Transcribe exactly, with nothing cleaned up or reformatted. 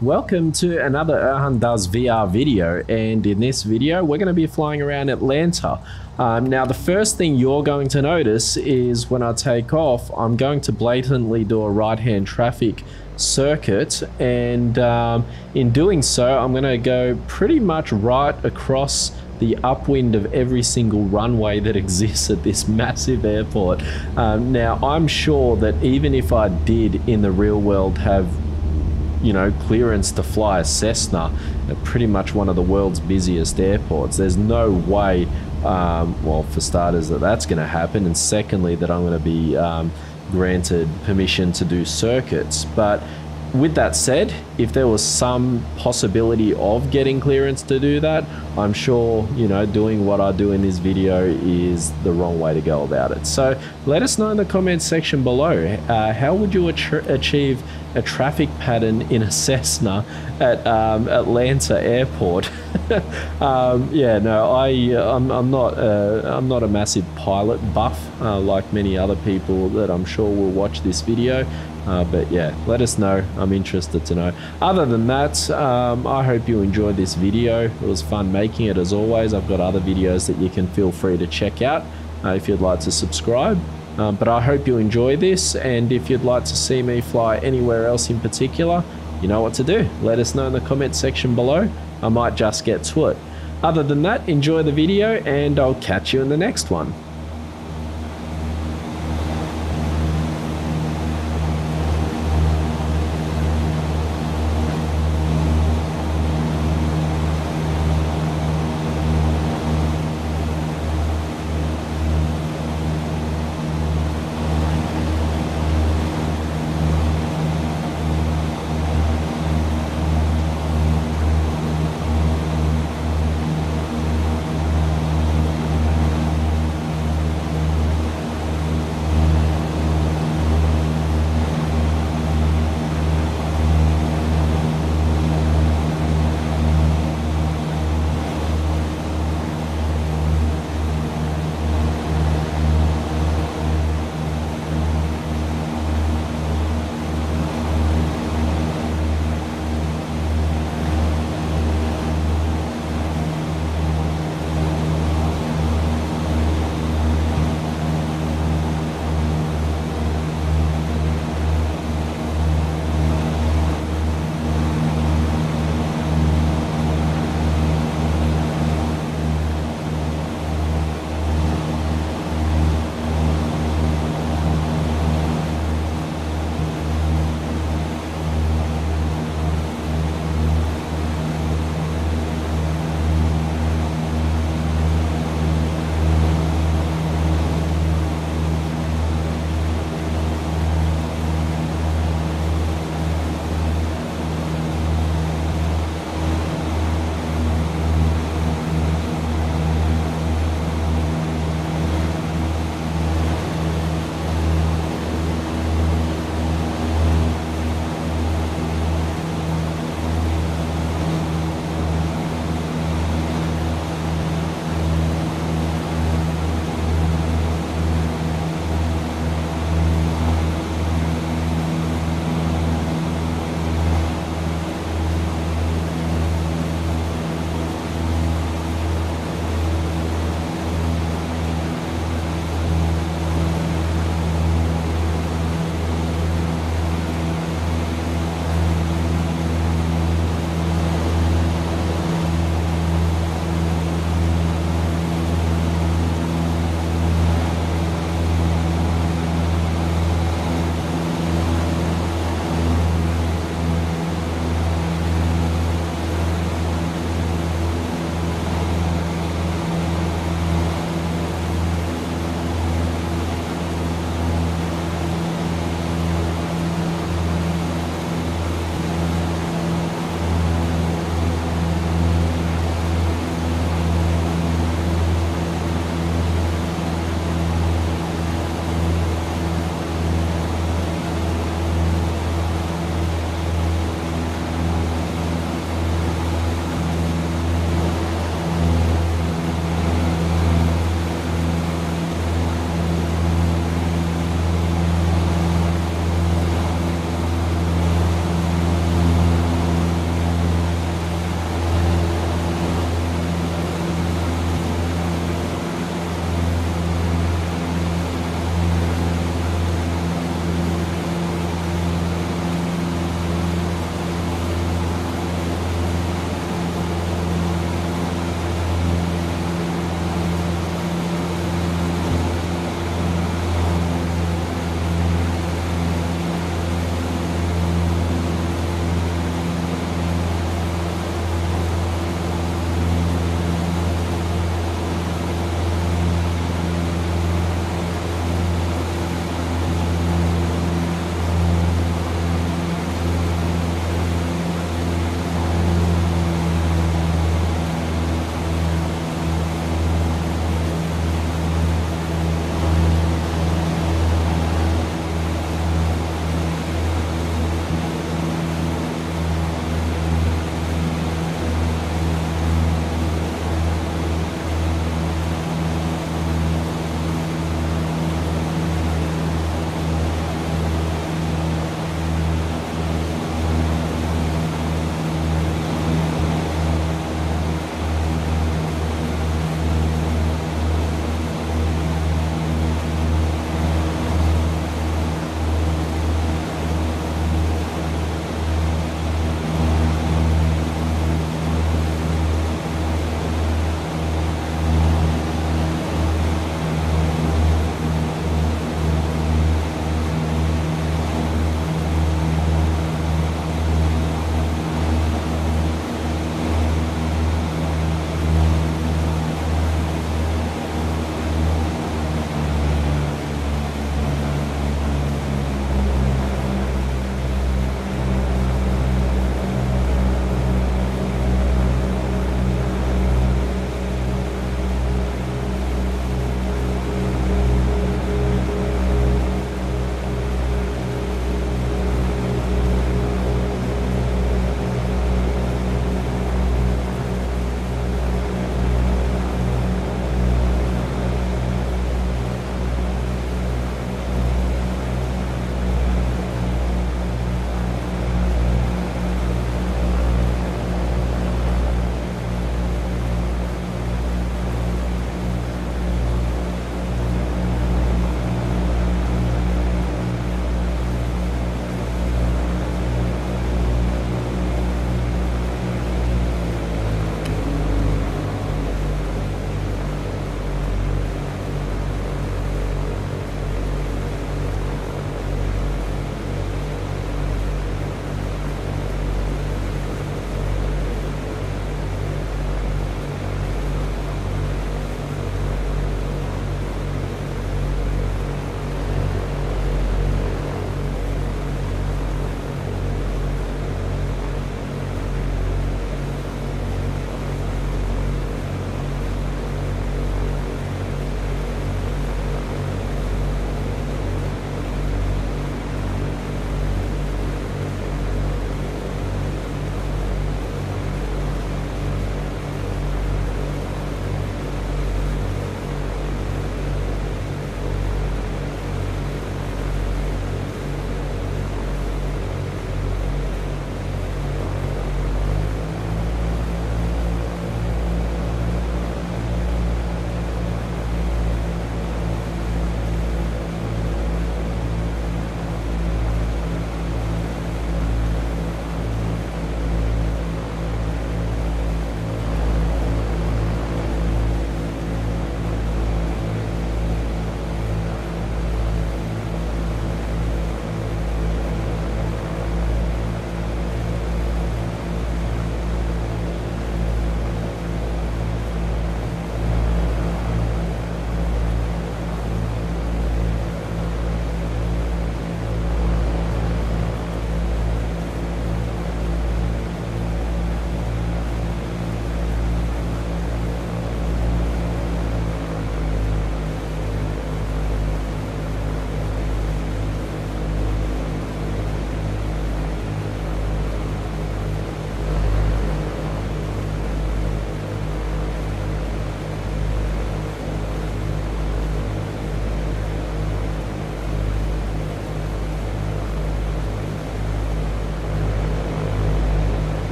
Welcome to another Erhan Does V R video, and in this video we're going to be flying around Atlanta. Um, now the first thing you're going to notice is when I take off, I'm going to blatantly do a right hand traffic circuit, and um, in doing so I'm going to go pretty much right across the upwind of every single runway that exists at this massive airport. Um, now I'm sure that even if I did in the real world have you know, clearance to fly a Cessna at pretty much one of the world's busiest airports, there's no way, um, well, for starters, that that's going to happen, and secondly, that I'm going to be um, granted permission to do circuits. But with that said, if there was some possibility of getting clearance to do that, I'm sure, you know, doing what I do in this video is the wrong way to go about it. So let us know in the comments section below, uh, how would you achieve a traffic pattern in a Cessna at um, Atlanta Airport? um, yeah, no, I, I'm, I'm not, uh, I'm not a massive pilot buff uh, like many other people that I'm sure will watch this video. Uh, but yeah, let us know. I'm interested to know. Other than that, um, I hope you enjoyed this video. It was fun making it as always. I've got other videos that you can feel free to check out uh, if you'd like to subscribe. Um, but I hope you enjoy this, and if you'd like to see me fly anywhere else in particular, you know what to do. Let us know in the comment section below. I might just get to it. Other than that, enjoy the video, and I'll catch you in the next one.